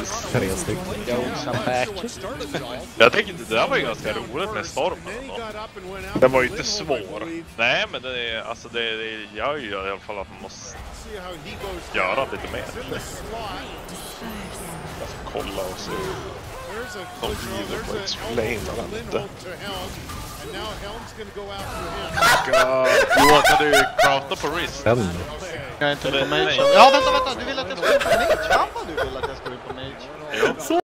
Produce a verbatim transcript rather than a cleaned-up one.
tre stycken. Jag tänker inte, det där var ju ganska roligt med stormen ändå. Den var ju inte svår. Nej, men det är, alltså det, det gör ju i alla fall att man måste göra lite mer. Jag ska kolla och se. De bjuder på explainer han inte. Johan, kan du crafta på risk? Den. Jag är inte på mage. Ja, vänta, vänta. Du vill att jag ska in på mage? Fan vad du vill att jag ska in på mage. Jo.